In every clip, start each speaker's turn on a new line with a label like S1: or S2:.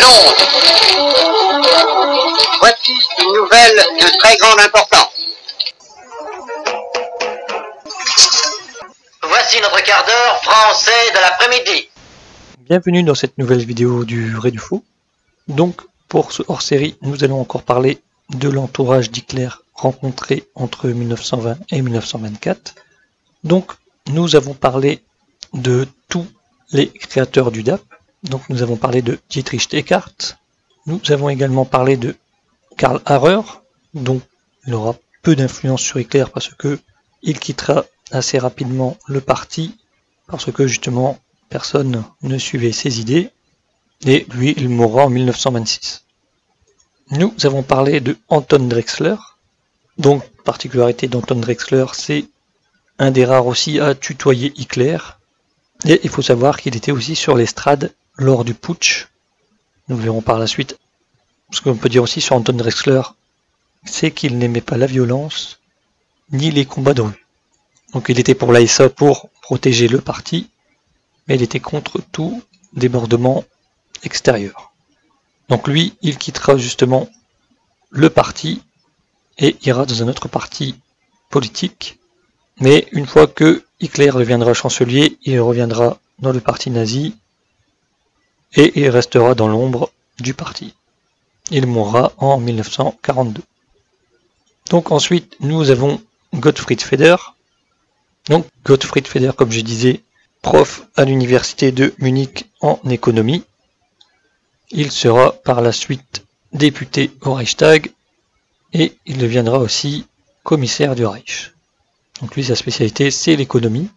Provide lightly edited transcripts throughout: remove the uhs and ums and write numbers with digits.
S1: ondes. Voici une nouvelle de très grande importance. Voici notre quart d'heure français de l'après-midi.
S2: Bienvenue dans cette nouvelle vidéo du vrai du faux. Donc pour ce hors-série, nous allons encore parler de l'entourage d'Hitler rencontré entre 1920 et 1924. Donc nous avons parlé de tous les créateurs du DAP. Donc nous avons parlé de Dietrich Eckart. Nous avons également parlé de Karl Harrer, dont il aura peu d'influence sur Hitler parce que il quittera assez rapidement le parti, parce que justement personne ne suivait ses idées, et lui il mourra en 1926. Nous avons parlé de Anton Drexler. Donc particularité d'Anton Drexler, c'est un des rares aussi à tutoyer Hitler, et il faut savoir qu'il était aussi sur l'estrade lors du putsch. Nous verrons par la suite. Ce qu'on peut dire aussi sur Anton Drexler, c'est qu'il n'aimait pas la violence ni les combats de rue. Donc il était pour l'ASA pour protéger le parti, mais il était contre tout débordement extérieur. Donc lui, il quittera justement le parti et ira dans un autre parti politique. Mais une fois que Hitler deviendra chancelier, il reviendra dans le parti nazi et il restera dans l'ombre du parti. Il mourra en 1942. Donc ensuite, nous avons Gottfried Feder. Donc Gottfried Feder, comme je disais, prof à l'université de Munich en économie. Il sera par la suite député au Reichstag et il deviendra aussi commissaire du Reich. Donc lui, sa spécialité, c'est l'économie.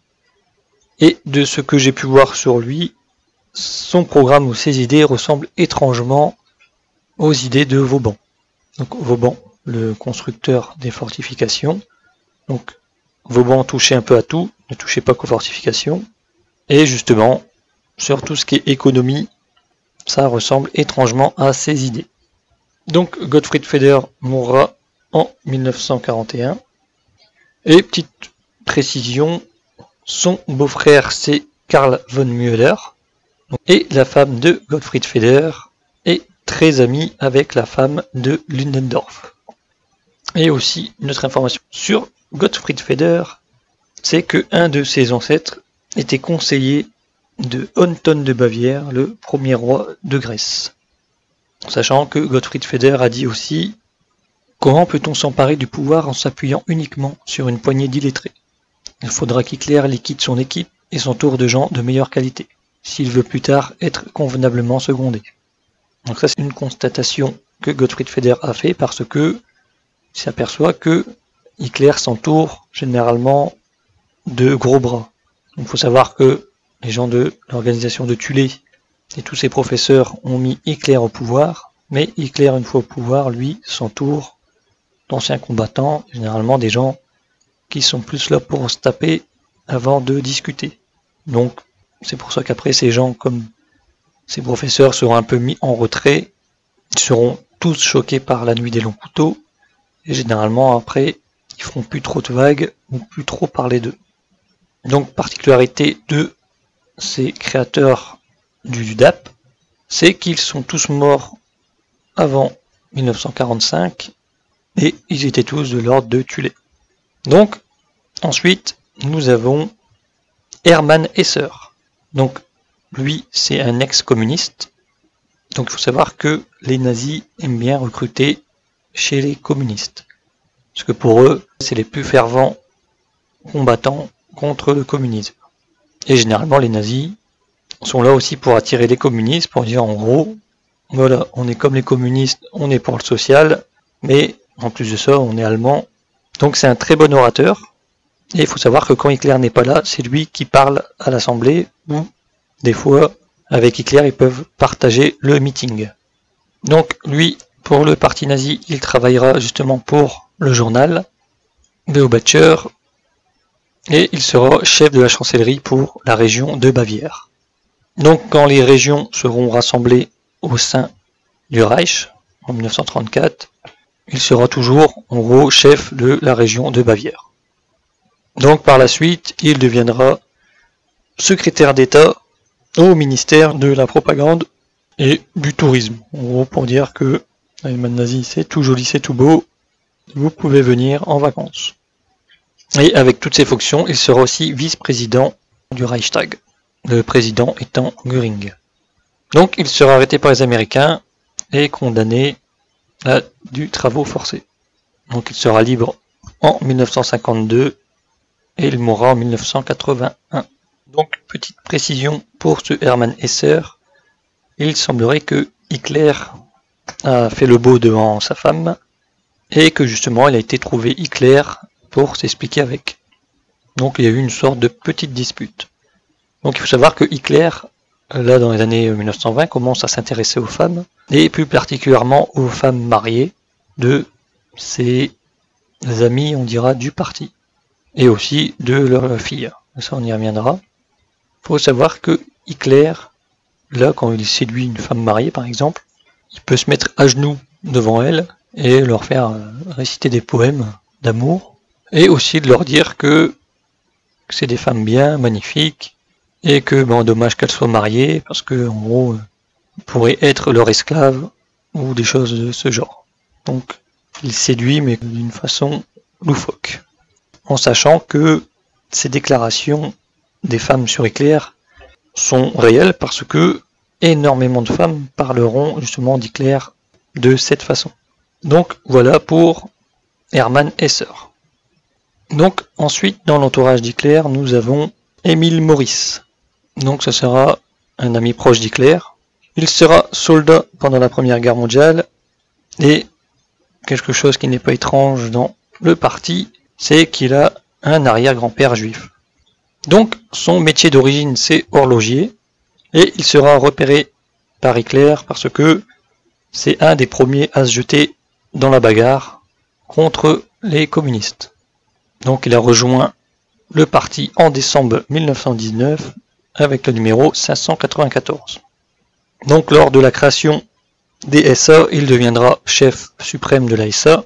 S2: Et de ce que j'ai pu voir sur lui, son programme ou ses idées ressemblent étrangement aux idées de Vauban. Donc Vauban, le constructeur des fortifications. Donc Vauban touchait un peu à tout, ne touchait pas qu'aux fortifications. Et justement, sur tout ce qui est économie, ça ressemble étrangement à ses idées. Donc Gottfried Feder mourra en 1941. Et petite précision, son beau-frère c'est Karl von Müller. Et la femme de Gottfried Feder est très amie avec la femme de Ludendorff. Et aussi, une autre information sur Gottfried Feder, c'est que un de ses ancêtres était conseiller de Anton de Bavière, le premier roi de Grèce. Sachant que Gottfried Feder a dit aussi: comment peut-on s'emparer du pouvoir en s'appuyant uniquement sur une poignée d'illettrés? Il faudra qu'Hitler liquide son équipe et s'entoure de gens de meilleure qualité, s'il veut plus tard être convenablement secondé. Donc ça, c'est une constatation que Gottfried Feder a fait parce que il s'aperçoit que Hitler s'entoure généralement de gros bras. Il faut savoir que les gens de l'organisation de Thulé et tous ses professeurs ont mis Hitler au pouvoir, mais Hitler, une fois au pouvoir, lui, s'entoure d'anciens combattants, généralement des gens qui sont plus là pour se taper avant de discuter. Donc c'est pour ça qu'après ces gens comme ces professeurs seront un peu mis en retrait, ils seront tous choqués par la nuit des longs couteaux, et généralement après ils feront plus trop de vagues ou plus trop parler d'eux. Donc particularité de ces créateurs du DAP, c'est qu'ils sont tous morts avant 1945 et ils étaient tous de l'ordre de Thulé. Donc ensuite nous avons Hermann Hesser. Donc lui c'est un ex-communiste. Donc il faut savoir que les nazis aiment bien recruter chez les communistes. Parce que pour eux, c'est les plus fervents combattants contre le communisme. Et généralement les nazis sont là aussi pour attirer les communistes, pour dire en gros, voilà, on est comme les communistes, on est pour le social, mais en plus de ça, on est allemand. Donc c'est un très bon orateur. Et il faut savoir que quand Hitler n'est pas là, c'est lui qui parle à l'Assemblée, ou des fois, avec Hitler, ils peuvent partager le meeting. Donc lui, pour le parti nazi, il travaillera justement pour le journal Beobacher, et il sera chef de la chancellerie pour la région de Bavière. Donc quand les régions seront rassemblées au sein du Reich, en 1934, il sera toujours en gros chef de la région de Bavière. Donc par la suite, il deviendra secrétaire d'État au ministère de la propagande et du tourisme. En gros, pour dire que l'Allemagne nazie, c'est tout joli, c'est tout beau, vous pouvez venir en vacances. Et avec toutes ces fonctions, il sera aussi vice-président du Reichstag, le président étant Göring. Donc il sera arrêté par les Américains et condamné à du travaux forcés. Donc il sera libre en 1952 et il mourra en 1981. Donc petite précision pour ce Hermann Hesser, il semblerait que Hitler a fait le beau devant sa femme et que justement il a été trouvé Hitler pour s'expliquer avec. Donc il y a eu une sorte de petite dispute. Donc il faut savoir que Hitler, là dans les années 1920, commence à s'intéresser aux femmes, et plus particulièrement aux femmes mariées de ses amis, on dira, du parti, et aussi de leurs filles. Ça on y reviendra. Il faut savoir que Hitler, là quand il séduit une femme mariée par exemple, il peut se mettre à genoux devant elle et leur faire réciter des poèmes d'amour, et aussi de leur dire que c'est des femmes bien, magnifiques, et que dommage qu'elles soient mariées, parce que en gros, pourraient être leur esclave, ou des choses de ce genre. Donc, il séduit, mais d'une façon loufoque. En sachant que ces déclarations des femmes sur Hitler sont réelles, parce que énormément de femmes parleront justement d'Hitler de cette façon. Donc, voilà pour Hermann Hesser. Donc ensuite, dans l'entourage d'Hitler, nous avons Emil Maurice. Donc ce sera un ami proche d'Hitler. Il sera soldat pendant la Première Guerre mondiale, et quelque chose qui n'est pas étrange dans le parti, c'est qu'il a un arrière-grand-père juif. Donc son métier d'origine c'est horloger, et il sera repéré par Hitler parce que c'est un des premiers à se jeter dans la bagarre contre les communistes. Donc il a rejoint le parti en décembre 1919 avec le numéro 594. Donc lors de la création des SA, il deviendra chef suprême de la SA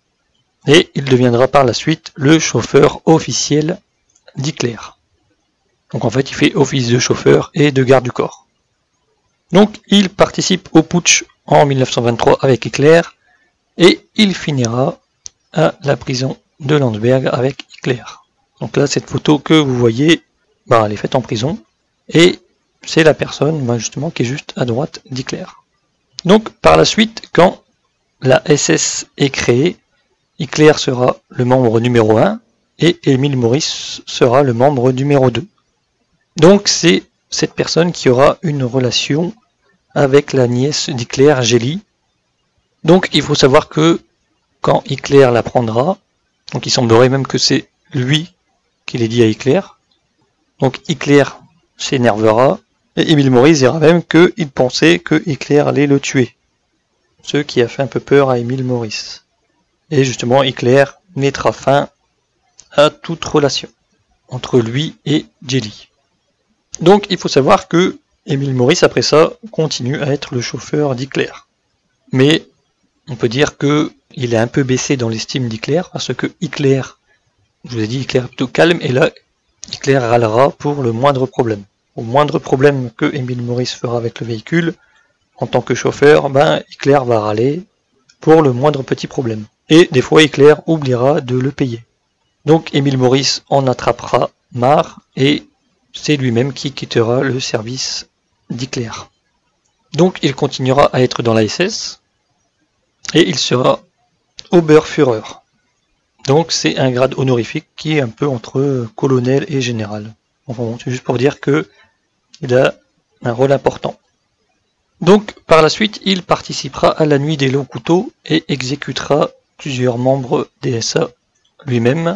S2: et il deviendra par la suite le chauffeur officiel d'Hitler. Donc en fait il fait office de chauffeur et de garde du corps. Donc il participe au putsch en 1923 avec Hitler et il finira à la prison de Landsberg avec Hitler. Donc là, cette photo que vous voyez, elle est faite en prison, et c'est la personne justement qui est juste à droite d'Hitler. Donc par la suite, quand la SS est créée, Hitler sera le membre numéro 1, et Emil Maurice sera le membre numéro 2. Donc c'est cette personne qui aura une relation avec la nièce d'Hitler, Gélie. Donc il faut savoir que quand Hitler l'apprendra, donc il semblerait même que c'est lui qui l'ait dit à Hitler. Donc Hitler s'énervera et Emil Maurice dira même qu'il pensait que Hitler allait le tuer. Ce qui a fait un peu peur à Emil Maurice. Et justement Hitler mettra fin à toute relation entre lui et Gélie. Donc il faut savoir que Emil Maurice après ça continue à être le chauffeur d'Hitler. Mais on peut dire que il est un peu baissé dans l'estime d'Hitler, parce que Hitler, je vous ai dit, Hitler est plutôt calme, et là, Hitler râlera pour le moindre problème. Au moindre problème que Emil Maurice fera avec le véhicule, en tant que chauffeur, Hitler va râler pour le moindre petit problème. Et des fois, Hitler oubliera de le payer. Donc, Emil Maurice en attrapera marre, et c'est lui-même qui quittera le service d'Hitler. Donc, il continuera à être dans la SS, et il sera Oberführer. Donc c'est un grade honorifique qui est un peu entre colonel et général. Enfin bon, c'est juste pour dire que il a un rôle important. Donc par la suite, il participera à la nuit des longs couteaux et exécutera plusieurs membres des SA lui-même.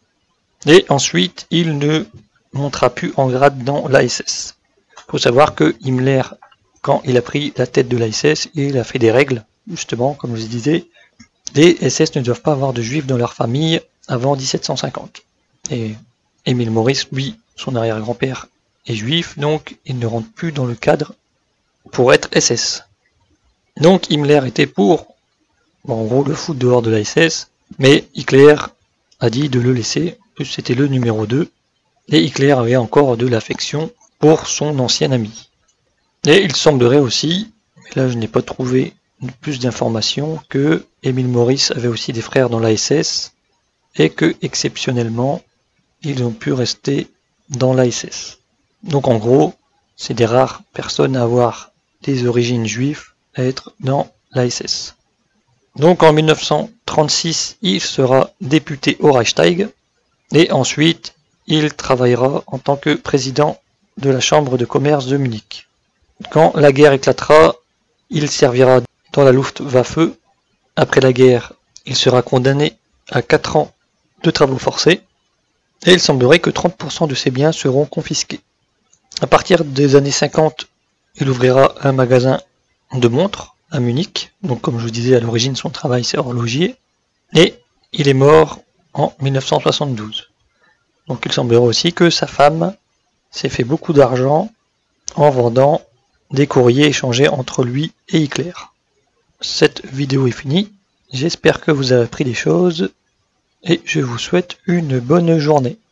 S2: Et ensuite, il ne montera plus en grade dans l'ASS. Il faut savoir que Himmler, quand il a pris la tête de l'ASS, il a fait des règles, justement, comme je vous disais. Les SS ne doivent pas avoir de juifs dans leur famille avant 1750. Et Emil Maurice, lui, son arrière-grand-père est juif, donc il ne rentre plus dans le cadre pour être SS. Donc Himmler était pour, en gros, le foutre dehors de la SS, mais Hitler a dit de le laisser, plus c'était le numéro 2, et Hitler avait encore de l'affection pour son ancien ami. Et il semblerait aussi Mais là, je n'ai pas trouvé plus d'informations que Emil Morris avait aussi des frères dans l'ASS et que, exceptionnellement, ils ont pu rester dans l'ASS. Donc en gros, c'est des rares personnes à avoir des origines juives à être dans l'ASS. Donc en 1936, il sera député au Reichstag et ensuite il travaillera en tant que président de la Chambre de commerce de Munich. Quand la guerre éclatera, il servira dans la Luftwaffe. Après la guerre, il sera condamné à 4 ans de travaux forcés et il semblerait que 30% de ses biens seront confisqués. À partir des années 50, il ouvrira un magasin de montres à Munich. Donc comme je vous disais, à l'origine, son travail c'est horloger. Et il est mort en 1972. Donc il semblerait aussi que sa femme s'est fait beaucoup d'argent en vendant des courriers échangés entre lui et Hitler. Cette vidéo est finie. J'espère que vous avez appris des choses et je vous souhaite une bonne journée.